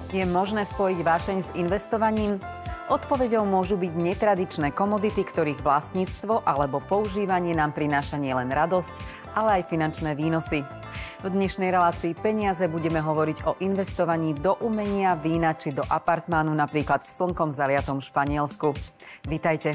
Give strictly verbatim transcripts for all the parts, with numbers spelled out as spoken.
Je možné spojiť vášeň s investovaním? Odpoveďou môžu byť netradičné komodity, ktorých vlastníctvo alebo používanie nám prináša nielen radosť, ale aj finančné výnosy. V dnešnej relácii Peniaze budeme hovoriť o investovaní do umenia, vína či do apartmánu, napríklad v slnkom zaliatom Španielsku. Vítajte.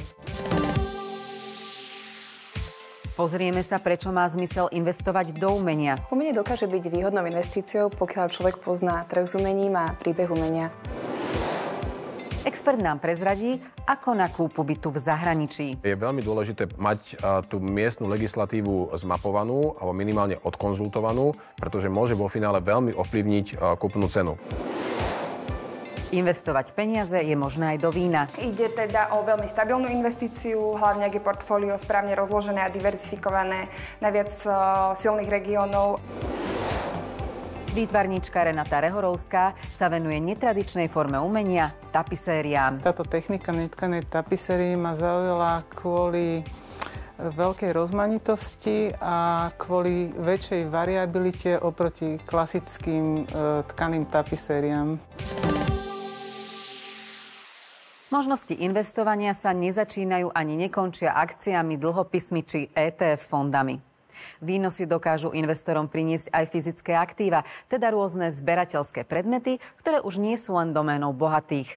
Pozrieme sa, prečo má zmysel investovať do umenia. Umenie dokáže byť výhodnou investíciou, pokiaľ človek pozná trh s umením a príbeh umenia. Expert nám prezradí, ako na kúpu bytu v zahraničí. Je veľmi dôležité mať tú miestnu legislatívu zmapovanú alebo minimálne odkonzultovanú, pretože môže vo finále veľmi ovplyvniť kúpnu cenu. Investovať peniaze je možné aj do vína. Ide teda o veľmi stabilnú investíciu, hlavne ak je portfólio správne rozložené a diverzifikované na viac silných regiónov. Výtvarníčka Renata Rehorovská sa venuje netradičnej forme umenia, tapisériám. Táto technika netkanej tapisérie ma zaujala kvôli veľkej rozmanitosti a kvôli väčšej variabilite oproti klasickým e, tkaným tapisériám. Možnosti investovania sa nezačínajú ani nekončia akciami, dlhopismi či é té ef fondami. Výnosy dokážu investorom priniesť aj fyzické aktíva, teda rôzne zberateľské predmety, ktoré už nie sú len doménou bohatých.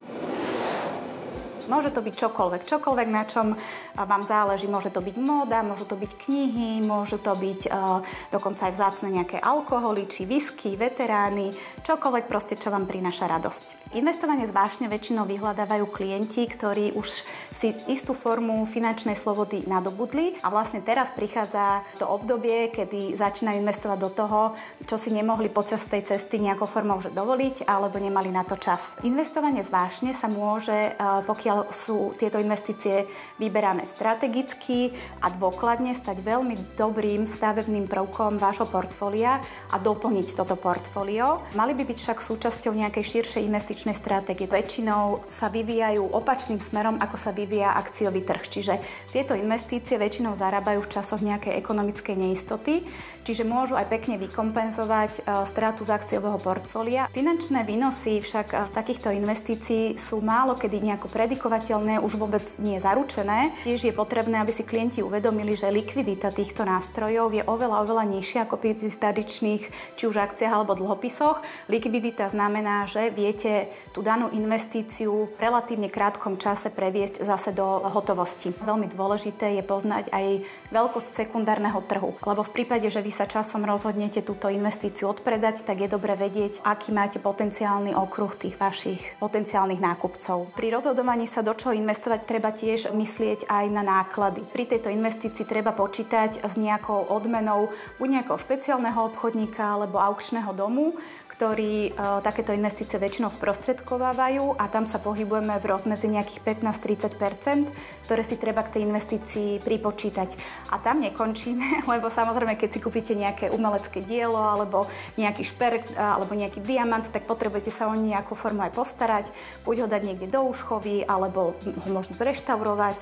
Môže to byť čokoľvek, čokoľvek, na čom vám záleží. Môže to byť móda, môžu to byť knihy, môžu to byť uh, dokonca aj vzácne nejaké alkoholy, či whisky, veterány, čokoľvek proste, čo vám prináša radosť. Investovanie zvážne väčšinou vyhľadávajú klienti, ktorí už si istú formu finančnej slobody nadobudli a vlastne teraz prichádza to obdobie, kedy začínajú investovať do toho, čo si nemohli počas tej cesty nejakou formou že dovoliť alebo nemali na to čas. Investovanie zvážne sa môže, pokiaľ sú tieto investície vyberané strategicky a dôkladne, stať veľmi dobrým stavebným prvkom vášho portfólia a doplniť toto portfólio. Mali by byť však súčasťou nejakej širšej investičnej stratégie. Väčšinou sa vyvíjajú opačným smerom, ako sa vyvíja akciový trh. Čiže tieto investície väčšinou zarábajú v časoch nejakej ekonomickej neistoty, čiže môžu aj pekne vykompenzovať stratu z akciového portfólia. Finančné výnosy však z takýchto investícií sú málo kedy nejako predikovateľné, už vôbec nie zaručené. Tiež je potrebné, aby si klienti uvedomili, že likvidita týchto nástrojov je oveľa, oveľa nižšia ako pri tých tradičných či už akciách alebo dlhopisoch. Likvidita znamená, že viete tú danú investíciu v relatívne krátkom čase previesť zase do hotovosti. Veľmi dôležité je poznať aj veľkosť sekundárneho trhu, lebo v prípade, že vy sa časom rozhodnete túto investíciu odpredať, tak je dobre vedieť, aký máte potenciálny okruh tých vašich potenciálnych nákupcov. Pri rozhodovaní sa do čoho investovať treba tiež myslieť aj na náklady. Pri tejto investícii treba počítať s nejakou odmenou buď nejakého špeciálneho obchodníka alebo aukčného domu, ktorí e, takéto investície väčšinou sprostredkovávajú a tam sa pohybujeme v rozmedzi nejakých pätnásť až tridsať percent, ktoré si treba k tej investícii pripočítať. A tam nekončíme, lebo samozrejme, keď si kúpite nejaké umelecké dielo alebo nejaký šperk alebo nejaký diamant, tak potrebujete sa o nejakú formu aj postarať, buď ho dať niekde do úschovy, alebo ho možno zreštaurovať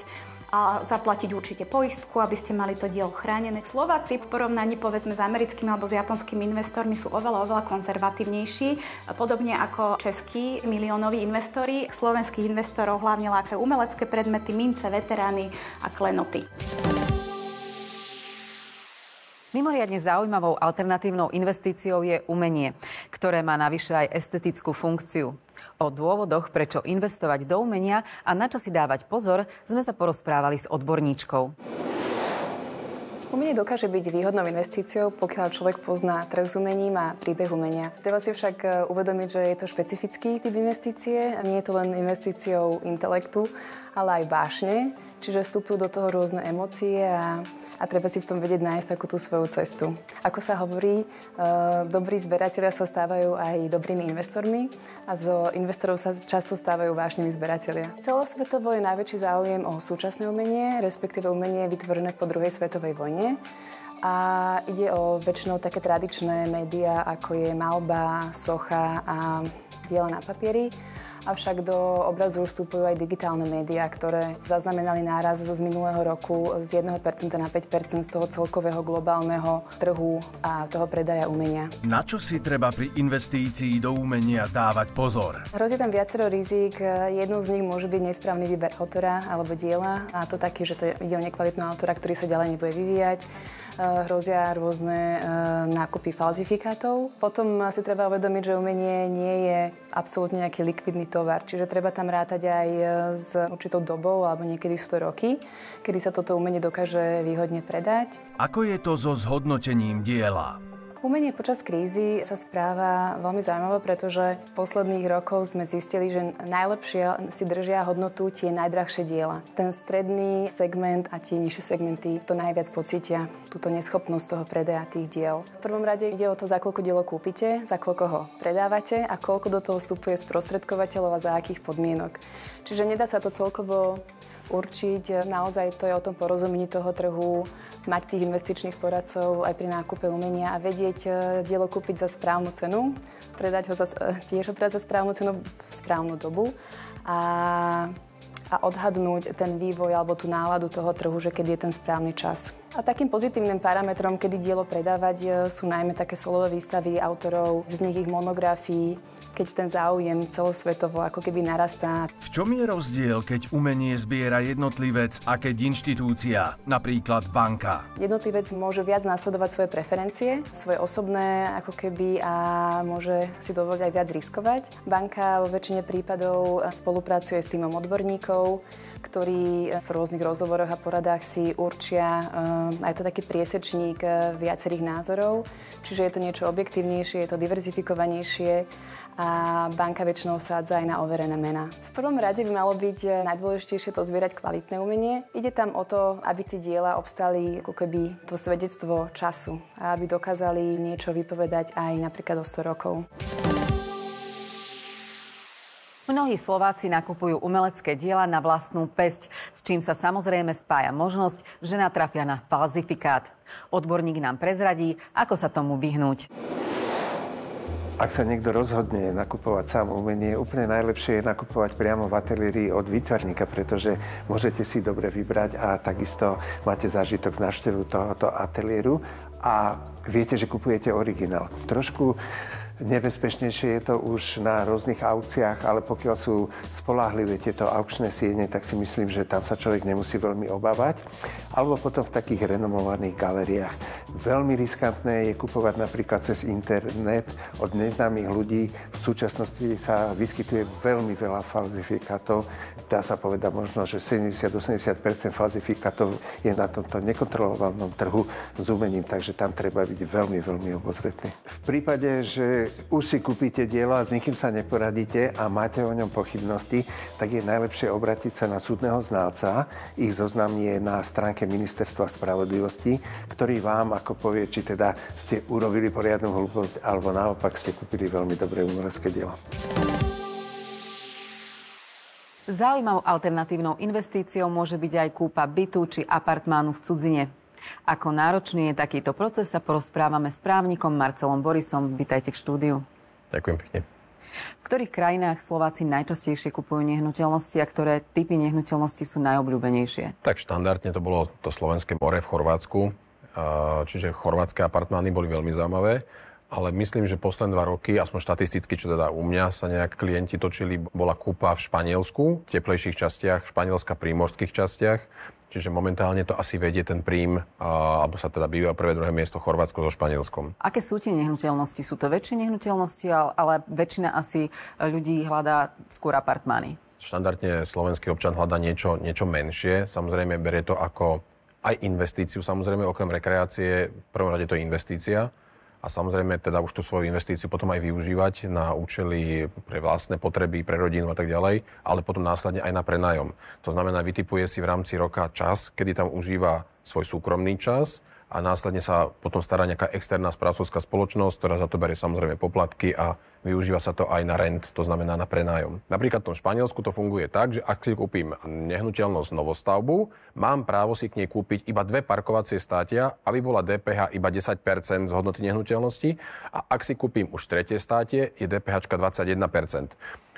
a zaplatiť určite poistku, aby ste mali to dielo chránené. Slováci v porovnaní povedzme s americkými alebo s japonskými investormi sú oveľa, oveľa konzervatívnejší, podobne ako českí miliónoví investori. Slovenských investorov hlavne lákajú umelecké predmety, mince, veterány a klenoty. Mimoriadne zaujímavou alternatívnou investíciou je umenie, ktoré má navyše aj estetickú funkciu. O dôvodoch, prečo investovať do umenia a na čo si dávať pozor, sme sa porozprávali s odborníčkou. Umenie dokáže byť výhodnou investíciou, pokiaľ človek pozná trh s umením a príbeh umenia. Treba si však uvedomiť, že je to špecifický typ investície a nie je to len investíciou intelektu, ale aj vášne, čiže vstupujú do toho rôzne emócie a a treba si v tom vedieť nájsť takú tú svoju cestu. Ako sa hovorí, e, dobrí zberatelia sa stávajú aj dobrými investormi a zo investorov sa často stávajú vášniví zberatelia. Celosvetovo je najväčší záujem o súčasné umenie, respektíve umenie vytvorené po druhej svetovej vojne. A ide o väčšinou také tradičné médiá, ako je maľba, socha a diela na papieri. avšak do obrazu už vstupujú aj digitálne médiá, ktoré zaznamenali náraz z minulého roku z jedno percento na päť percent z toho celkového globálneho trhu a toho predaja umenia. Na čo si treba pri investícii do umenia dávať pozor? Hrozí tam viacero rizik. Jednou z nich môže byť nesprávny výber autora alebo diela, a to taký, že to ide o nekvalitného autora, ktorý sa ďalej nebude vyvíjať. Hrozia rôzne nákupy falzifikátov. Potom si treba uvedomiť, že umenie nie je absolútne nejaký likvidný tovar, čiže treba tam rátať aj s určitou dobou, alebo niekedy sto roky, kedy sa toto umenie dokáže výhodne predať. Ako je to so zhodnotením diela? Umenie počas krízy sa správa veľmi zaujímavé, pretože v posledných rokoch sme zistili, že najlepšie si držia hodnotu tie najdrahšie diela. Ten stredný segment a tie nižšie segmenty to najviac pocítia, túto neschopnosť toho predaja tých diel. V prvom rade ide o to, za koľko dielo kúpite, za koľko ho predávate a koľko do toho vstupuje sprostredkovateľov a za akých podmienok. Čiže nedá sa to celkovo určiť. Naozaj to je o tom porozumení toho trhu, mať tých investičných poradcov aj pri nákupe umenia a vedieť dielo kúpiť za správnu cenu, predať ho za, tiež ho predať za správnu cenu v správnu dobu a, a odhadnúť ten vývoj alebo tú náladu toho trhu, že keď je ten správny čas. A takým pozitívnym parametrom, kedy dielo predávať, sú najmä také solové výstavy autorov, vznik ich monografií, keď ten záujem celosvetovo ako keby narastá. V čom je rozdiel, keď umenie zbiera jednotlivec a keď inštitúcia, napríklad banka? Jednotlivec môže viac nasledovať svoje preferencie, svoje osobné ako keby a môže si dovoliť aj viac riskovať. Banka vo väčšine prípadov spolupracuje s týmom odborníkov, ktorí v rôznych rozhovoroch a poradách si určia um, aj to taký priesečník viacerých názorov. Čiže je to niečo objektívnejšie, je to diverzifikovanejšie a banka väčšinou sádza aj na overené mená. V prvom rade by malo byť najdôležitejšie to zbierať kvalitné umenie. Ide tam o to, aby tie diela obstali ako keby to svedectvo času a aby dokázali niečo vypovedať aj napríklad o sto rokov. Mnohí Slováci nakupujú umelecké diela na vlastnú päsť, s čím sa samozrejme spája možnosť, že natrafia na falzifikát. Odborník nám prezradí, ako sa tomu vyhnúť. Ak sa niekto rozhodne nakupovať sám umenie, úplne najlepšie je nakupovať priamo v ateliéri od výtvarníka, pretože môžete si dobre vybrať a takisto máte zážitok z návštevu tohoto ateliéru a viete, že kupujete originál. Trošku nebezpečnejšie je to už na rôznych aukciách, ale pokiaľ sú spoľahlivé tieto aukčné siene, tak si myslím, že tam sa človek nemusí veľmi obávať. Alebo potom v takých renomovaných galériách. Veľmi riskantné je kupovať napríklad cez internet od neznámych ľudí. V súčasnosti sa vyskytuje veľmi veľa falzifikátov. Dá sa povedať možno, že sedemdesiat až osemdesiat percent falzifikátov je na tomto nekontrolovanom trhu s umením, takže tam treba byť veľmi, veľmi obozretný. V prípade, že už si kúpite dielo a s nikým sa neporadíte a máte o ňom pochybnosti, tak je najlepšie obrátiť sa na súdneho znalca. Ich zoznam je na stránke Ministerstva spravodlivosti, ktorý vám ako povie, či teda ste urobili poriadnu hlúposť, alebo naopak ste kúpili veľmi dobré umelecké dielo. Zaujímavou alternatívnou investíciou môže byť aj kúpa bytu či apartmánu v cudzine. Ako náročný je takýto proces, sa porozprávame s právnikom Marcelom Borisom. Vítajte v štúdiu. Ďakujem pekne. V ktorých krajinách Slováci najčastejšie kupujú nehnuteľnosti a ktoré typy nehnuteľností sú najobľúbenejšie? Tak štandardne to bolo to Slovenské more v Chorvátsku, čiže chorvátske apartmány boli veľmi zaujímavé. Ale myslím, že posledné dva roky, aspoň štatisticky, čo teda u mňa sa nejak klienti točili, bola kúpa v Španielsku, v teplejších častiach, Španielska pri morských častiach. Čiže momentálne to asi vedie ten prím, alebo sa teda býva prvé, druhé miesto Chorvátsko so Španielskom. Aké sú tie nehnuteľnosti? Sú to väčšie nehnuteľnosti, ale väčšina asi ľudí hľadá skôr apartmány? Štandardne slovenský občan hľadá niečo, niečo menšie. Samozrejme, berie to ako aj investíciu. Samozrejme, okrem rekreácie, v prvom rade to je investícia. A samozrejme teda už tú svoju investíciu potom aj využívať na účely pre vlastné potreby, pre rodinu a tak ďalej, ale potom následne aj na prenájom. To znamená, vytipuje si v rámci roka čas, kedy tam užíva svoj súkromný čas a následne sa potom stará nejaká externá správcovská spoločnosť, ktorá za to berie samozrejme poplatky a využíva sa to aj na rent, to znamená na prenájom. Napríklad v tom Španielsku to funguje tak, že ak si kúpim nehnuteľnosť novostavbu, mám právo si k nej kúpiť iba dve parkovacie státia, aby bola dé pé há iba desať percent z hodnoty nehnuteľnosti a ak si kúpim už tretie státie, je dé pé háčka dvadsaťjeden percent.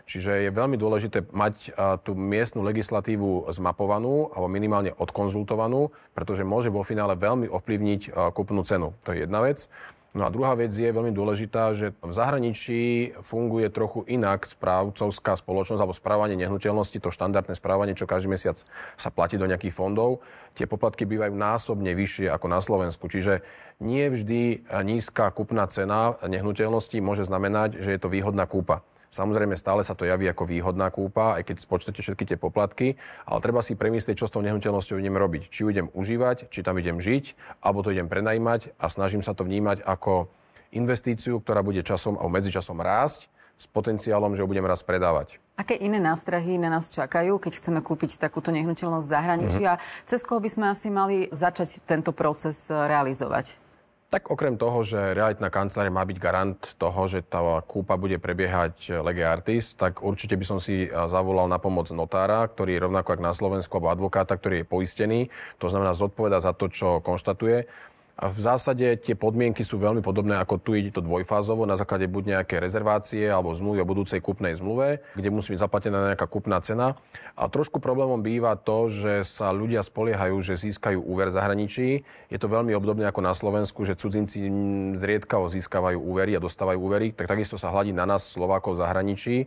Čiže je veľmi dôležité mať tú miestnu legislatívu zmapovanú alebo minimálne odkonzultovanú, pretože môže vo finále veľmi ovplyvniť kúpnu cenu. To je jedna vec. No a druhá vec je veľmi dôležitá, že v zahraničí funguje trochu inak správcovská spoločnosť alebo správanie nehnuteľnosti, to štandardné správanie, čo každý mesiac sa platí do nejakých fondov. Tie poplatky bývajú násobne vyššie ako na Slovensku. Čiže nie vždy nízka kúpna cena nehnuteľnosti môže znamenať, že je to výhodná kúpa. Samozrejme, stále sa to javí ako výhodná kúpa, aj keď spočtete všetky tie poplatky, ale treba si premyslieť, čo s tou nehnuteľnosťou idem robiť. Či ju idem užívať, či tam idem žiť, alebo to idem prenajímať a snažím sa to vnímať ako investíciu, ktorá bude časom a medzičasom rásť s potenciálom, že ju budem raz predávať. Aké iné nástrahy na nás čakajú, keď chceme kúpiť takúto nehnuteľnosť v zahraničí mm-hmm. a cez koho by sme asi mali začať tento proces realizovať? Tak okrem toho, že realitná kancelária má byť garant toho, že tá kúpa bude prebiehať lege artis, tak určite by som si zavolal na pomoc notára, ktorý je rovnako ako na Slovensku, alebo advokáta, ktorý je poistený. To znamená zodpovedá za to, čo konštatuje. A v zásade tie podmienky sú veľmi podobné, ako tu ide to dvojfázovo, na základe buď nejaké rezervácie alebo zmluvy o budúcej kúpnej zmluve, kde musí byť zaplatená nejaká kúpna cena. A trošku problémom býva to, že sa ľudia spoliehajú, že získajú úver v zahraničí. Je to veľmi obdobné ako na Slovensku, že cudzinci zriedkavo získavajú úvery a dostávajú úvery, tak takisto sa hladí na nás Slovákov v zahraničí,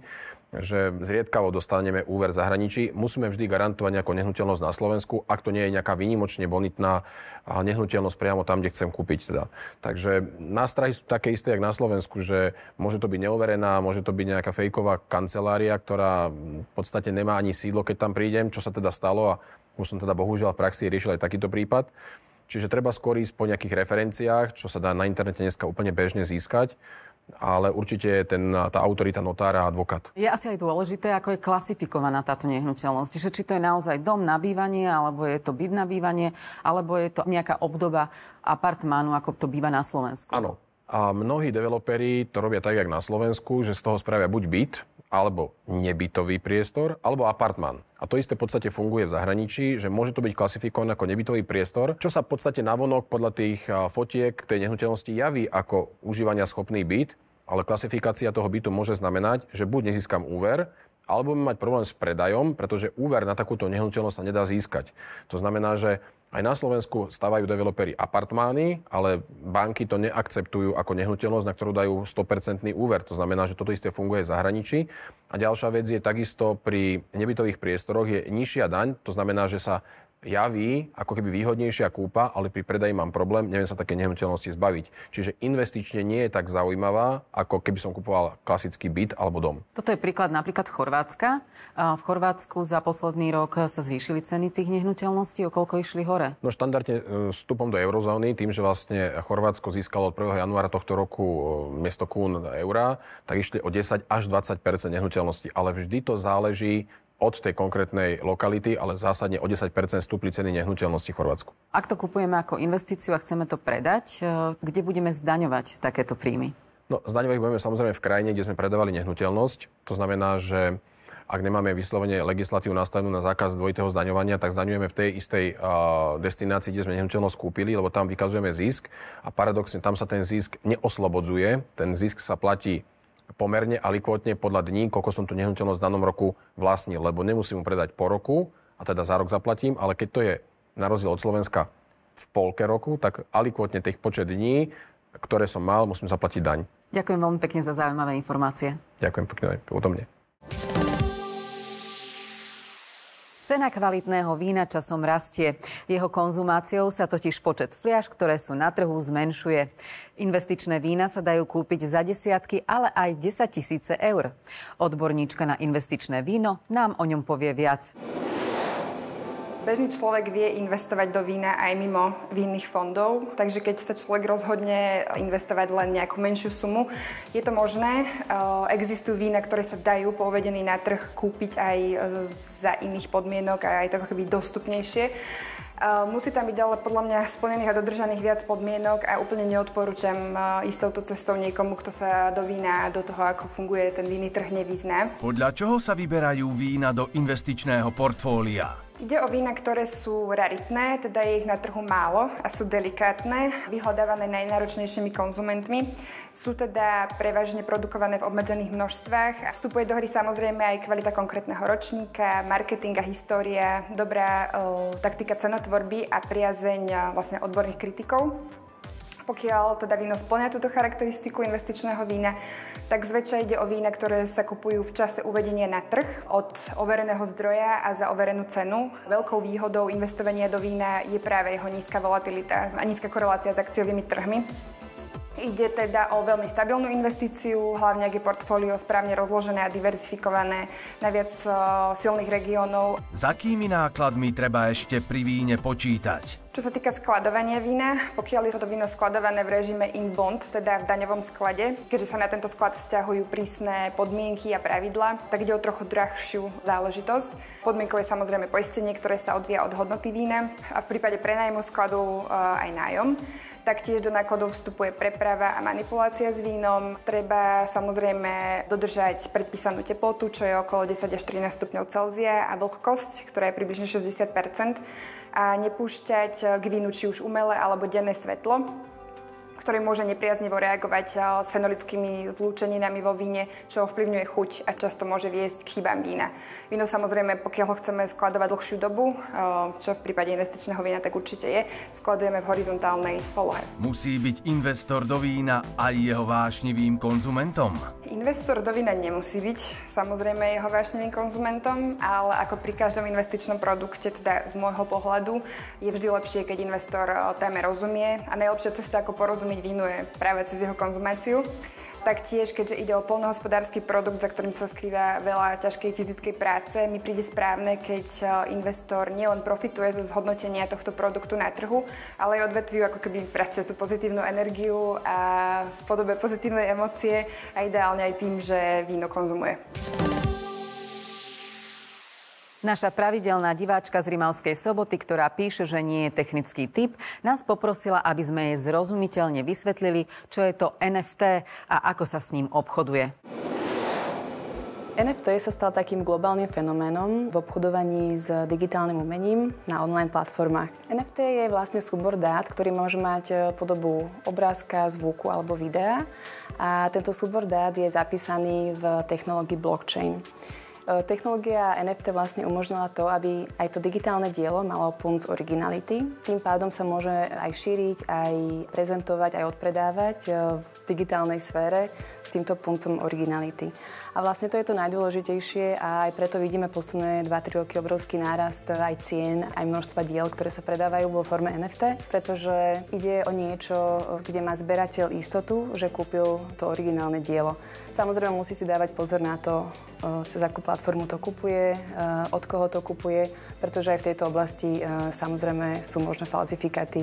že zriedkavo dostaneme úver v zahraničí. Musíme vždy garantovať nejakú nehnuteľnosť na Slovensku, ak to nie je nejaká výnimočne bonitná nehnuteľnosť priamo tam, kde chcem kúpiť. Teda. Takže nástrahy sú také isté, jak na Slovensku, že môže to byť neoverená, môže to byť nejaká fejková kancelária, ktorá v podstate nemá ani sídlo, keď tam prídem, čo sa teda stalo a už som teda bohužiaľ v praxi riešil aj takýto prípad. Čiže treba skôr ísť po nejakých referenciách, čo sa dá na internete dneska úplne bežne získať. Ale určite je ten, tá autorita notára a advokát. Je asi aj dôležité, ako je klasifikovaná táto nehnuteľnosť. Že či to je naozaj dom na bývanie, alebo je to byt na bývanie, alebo je to nejaká obdoba apartmánu, ako to býva na Slovensku. Áno. A mnohí developeri to robia tak, jak na Slovensku, že z toho spravia buď byt, alebo nebytový priestor, alebo apartmán. A to isté v podstate funguje v zahraničí, že môže to byť klasifikované ako nebytový priestor, čo sa v podstate navonok podľa tých fotiek tej nehnuteľnosti javí ako užívania schopný byt, ale klasifikácia toho bytu môže znamenať, že buď nezískam úver, alebo budem mať problém s predajom, pretože úver na takúto nehnuteľnosť sa nedá získať. To znamená, že aj na Slovensku stavajú developeri apartmány, ale banky to neakceptujú ako nehnuteľnosť, na ktorú dajú sto percent úver. To znamená, že toto isté funguje v zahraničí. A ďalšia vec je takisto pri nebytových priestoroch je nižšia daň. To znamená, že sa javí ako keby výhodnejšia kúpa, ale pri predaji mám problém, neviem sa také nehnuteľnosti zbaviť. Čiže investične nie je tak zaujímavá, ako keby som kupoval klasický byt alebo dom. Toto je príklad napríklad Chorvátska. V Chorvátsku za posledný rok sa zvýšili ceny tých nehnuteľností, o koľko išli hore? No štandardne vstupom do eurozóny, tým, že vlastne Chorvátsko získalo od prvého januára tohto roku miesto kún eura, tak išli o desať až dvadsať percent nehnuteľností, ale vždy to záleží od tej konkrétnej lokality, ale zásadne o desať percent stúpli ceny nehnuteľnosti v Chorvátsku. Ak to kupujeme ako investíciu a chceme to predať, kde budeme zdaňovať takéto príjmy? No, zdaňovať budeme samozrejme v krajine, kde sme predávali nehnuteľnosť. To znamená, že ak nemáme vyslovene legislatívu nastavenú na zákaz dvojitého zdaňovania, tak zdaňujeme v tej istej uh, destinácii, kde sme nehnuteľnosť kúpili, lebo tam vykazujeme zisk a paradoxne tam sa ten zisk neoslobodzuje. Ten zisk sa platí pomerne a likvotne podľa dní, koľko som tu nehnuteľnosť v danom roku vlastnil, lebo nemusím mu predať po roku a teda za rok zaplatím, ale keď to je na rozdiel od Slovenska v polke roku, tak alikvotne tých počet dní, ktoré som mal, musím zaplatiť daň. Ďakujem veľmi pekne za zaujímavé informácie. Ďakujem pekne aj o mne. Cena kvalitného vína časom rastie. Jeho konzumáciou sa totiž počet fliaš, ktoré sú na trhu, zmenšuje. Investičné vína sa dajú kúpiť za desiatky, ale aj desaťtisíce eur. Odborníčka na investičné víno nám o ňom povie viac. Bežný človek vie investovať do vína aj mimo vínnych fondov, takže keď sa človek rozhodne investovať len nejakú menšiu sumu, je to možné. Existujú vína, ktoré sa dajú po uvedení na trh kúpiť aj za iných podmienok a aj to ako keby dostupnejšie. Musí tam byť ale podľa mňa splnených a dodržaných viac podmienok a úplne neodporúčam ísť touto cestou niekomu, kto sa do vína, do toho, ako funguje ten vinný trh, nevyzná. Podľa čoho sa vyberajú vína do investičného portfólia? Ide o vína, ktoré sú raritné, teda je ich na trhu málo a sú delikátne, vyhľadávané najnáročnejšími konzumentmi. Sú teda prevažne produkované v obmedzených množstvách a vstupuje do hry samozrejme aj kvalita konkrétneho ročníka, marketing a história, dobrá o, taktika cenotvorby a priazeň o, vlastne odborných kritikov. Pokiaľ teda víno spĺňa túto charakteristiku investičného vína, tak zväčša ide o vína, ktoré sa kupujú v čase uvedenia na trh od overeného zdroja a za overenú cenu. Veľkou výhodou investovania do vína je práve jeho nízka volatilita a nízka korelácia s akciovými trhmi. Ide teda o veľmi stabilnú investíciu, hlavne ak je portfólio správne rozložené a diverzifikované na viac silných regiónov. S akými nákladmi treba ešte pri víne počítať? Čo sa týka skladovania vína, pokiaľ je toto víno skladované v režime in bond, teda v daňovom sklade, keďže sa na tento sklad vzťahujú prísne podmienky a pravidlá, tak ide o trochu drahšiu záležitosť. Podmienkou je samozrejme poistenie, ktoré sa odvíja od hodnoty vína a v prípade prenajmu skladu aj nájom. Taktiež do nákladov vstupuje preprava a manipulácia s vínom. Treba samozrejme dodržať predpísanú teplotu, čo je okolo desať až trinásť stupňov Celzia a vlhkosť, ktorá je približne šesťdesiat percent. A nepúšťať k vínu či už umelé alebo denné svetlo, ktoré môže nepriaznivo reagovať s fenolickými zlúčeninami vo víne, čo ovplyvňuje chuť a často môže viesť k chybám vína. Víno samozrejme, pokiaľ ho chceme skladovať dlhšiu dobu, čo v prípade investičného vína tak určite je, skladujeme v horizontálnej polohe. Musí byť investor do vína aj jeho vášnivým konzumentom? Investor do vína nemusí byť samozrejme jeho vášnivým konzumentom, ale ako pri každom investičnom produkte, teda z môjho pohľadu, je vždy lepšie, keď investor téme rozumie a najlepšia cesta, ako porozumieť vínu, je práve cez jeho konzumáciu. Taktiež, keďže ide o poľnohospodársky produkt, za ktorým sa skrýva veľa ťažkej fyzickej práce, mi príde správne, keď investor nielen profituje zo zhodnotenia tohto produktu na trhu, ale aj odvetviu ako keby vracia tú pozitívnu energiu a v podobe pozitívnej emócie a ideálne aj tým, že víno konzumuje. Naša pravidelná diváčka z Rimavskej Soboty, ktorá píše, že nie je technický tip, nás poprosila, aby sme jej zrozumiteľne vysvetlili, čo je to en ef té a ako sa s ním obchoduje. en ef té sa stal takým globálnym fenoménom v obchodovaní s digitálnym umením na online platformách. en ef té je vlastne súbor dát, ktorý môže mať podobu obrázka, zvuku alebo videa a tento súbor dát je zapísaný v technológii blockchain. Technológia en ef té vlastne umožnila to, aby aj to digitálne dielo malo punc originality. Tým pádom sa môže aj šíriť, aj prezentovať, aj odpredávať v digitálnej sfére s týmto puncom originality. A vlastne to je to najdôležitejšie a aj preto vidíme posledné dva tri roky obrovský nárast aj cien, aj množstva diel, ktoré sa predávajú vo forme en ef té, pretože ide o niečo, kde má zberateľ istotu, že kúpil to originálne dielo. Samozrejme musí si dávať pozor na to, cez akú platformu to kupuje, od koho to kupuje, pretože aj v tejto oblasti samozrejme sú možné falzifikáty.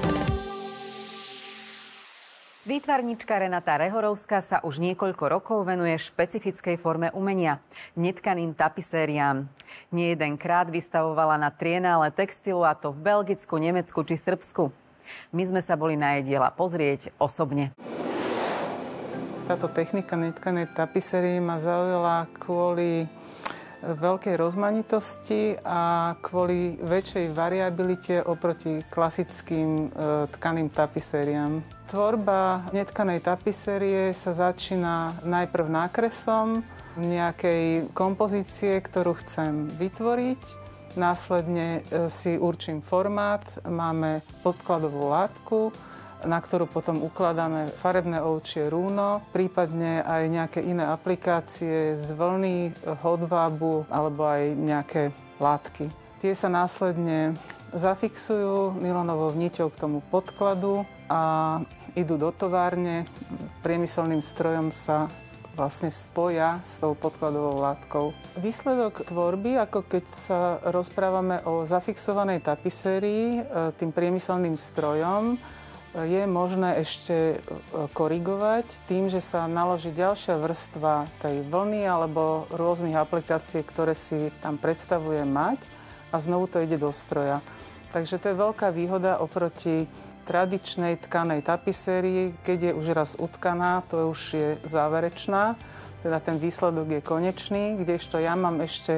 Výtvarníčka Renata Rehorovská sa už niekoľko rokov venuje špecifickej forme umenia – netkaným tapisériám. Nie jedenkrát vystavovala na Trienále textilu, a to v Belgicku, Nemecku či Srbsku. My sme sa boli na jej diela pozrieť osobne. Táto technika netkanej tapisérie ma zaujala kvôli veľkej rozmanitosti a kvôli väčšej variabilite oproti klasickým e, tkaným tapisériám. Tvorba netkanej tapisérie sa začína najprv nákresom nejakej kompozície, ktorú chcem vytvoriť. Následne si určím formát, máme podkladovú látku, na ktorú potom ukladáme farebné ovčie rúno, prípadne aj nejaké iné aplikácie z vlny, hodvábu alebo aj nejaké látky. Tie sa následne zafixujú nylonovou niťou k tomu podkladu a idú do továrne. Priemyselným strojom sa vlastne spoja s tou podkladovou látkou. Výsledok tvorby, ako keď sa rozprávame o zafixovanej tapisérii tým priemyselným strojom, je možné ešte korigovať tým, že sa naloží ďalšia vrstva tej vlny alebo rôznych aplikácií, ktoré si tam predstavuje mať a znovu to ide do stroja. Takže to je veľká výhoda oproti tradičnej tkanej tapisérii, keď je už raz utkaná, to už je záverečná, teda ten výsledok je konečný, kdežto ja mám ešte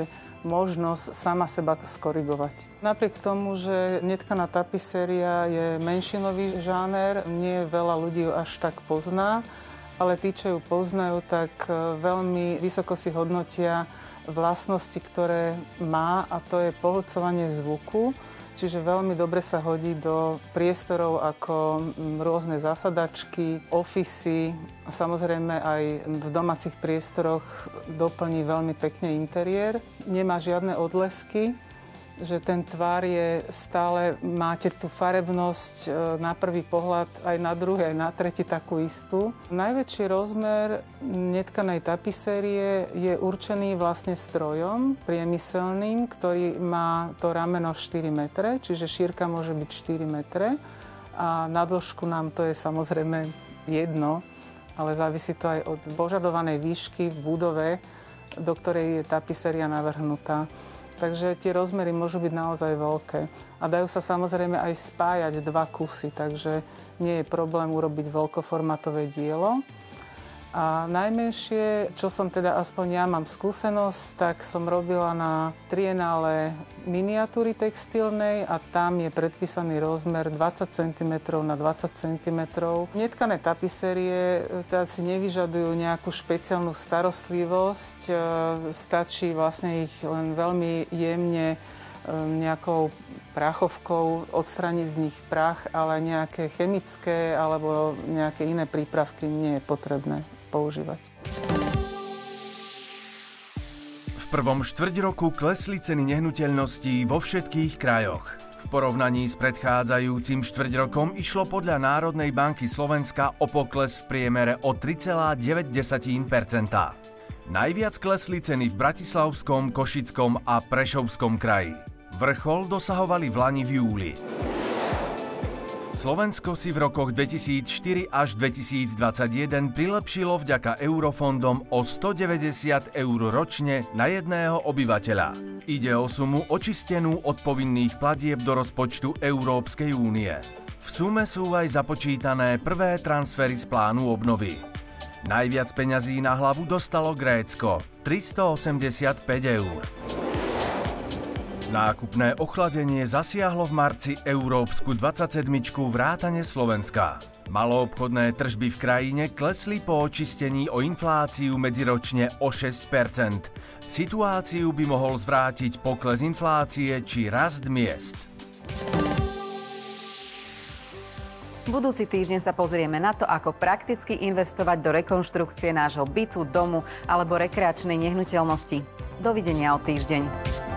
možnosť sama seba skorigovať. Napriek tomu, že netkaná tapiséria je menšinový žáner, nie veľa ľudí ju až tak pozná, ale tí, čo ju poznajú, tak veľmi vysoko si hodnotia vlastnosti, ktoré má, a to je pohlcovanie zvuku. Čiže veľmi dobre sa hodí do priestorov ako rôzne zasadačky, ofisy a samozrejme aj v domácich priestoroch doplní veľmi pekne interiér. Nemá žiadne odlesky, že ten tvár je stále, máte tú farebnosť na prvý pohľad, aj na druhý, aj na tretí takú istú. Najväčší rozmer netkanej tapisérie je určený vlastne strojom priemyselným, ktorý má to rameno štyri metre, čiže šírka môže byť štyri metre a na dĺžku nám to je samozrejme jedno, ale závisí to aj od požadovanej výšky v budove, do ktorej je tapiséria navrhnutá. Takže tie rozmery môžu byť naozaj veľké. A dajú sa samozrejme aj spájať dva kusy, takže nie je problém urobiť veľkoformátové dielo. A najmenšie, čo som teda aspoň ja mám skúsenosť, tak som robila na trienále miniatúry textilnej a tam je predpísaný rozmer dvadsať centimetrov na dvadsať centimetrov. Netkané tapisérie teda si nevyžadujú nejakú špeciálnu starostlivosť, stačí vlastne ich len veľmi jemne nejakou prachovkou odstrániť z nich prach, ale nejaké chemické alebo nejaké iné prípravky nie je potrebné používať. V prvom štvrť roku klesli ceny nehnuteľností vo všetkých krajoch. V porovnaní s predchádzajúcim štvrť rokom išlo podľa Národnej banky Slovenska o pokles v priemere o tri celé deväť percenta. Najviac klesli ceny v Bratislavskom, Košickom a Prešovskom kraji. Vrchol dosahovali v lani v júli. Slovensko si v rokoch dvetisícštyri až dvetisícdvadsaťjeden prilepšilo vďaka eurofondom o stodeväťdesiat eur ročne na jedného obyvateľa. Ide o sumu očistenú od povinných platieb do rozpočtu Európskej únie. V sume sú aj započítané prvé transfery z plánu obnovy. Najviac peňazí na hlavu dostalo Grécko – tristoosemdesiatpäť eur. Nákupné ochladenie zasiahlo v marci európsku dvadsaťsedmičku vrátane Slovenska. Maloobchodné tržby v krajine klesli po očistení o infláciu medziročne o šesť percent. Situáciu by mohol zvrátiť pokles inflácie či rast miest. Budúci týždeň sa pozrieme na to, ako prakticky investovať do rekonštrukcie nášho bytu, domu alebo rekreačnej nehnuteľnosti. Dovidenia o týždeň.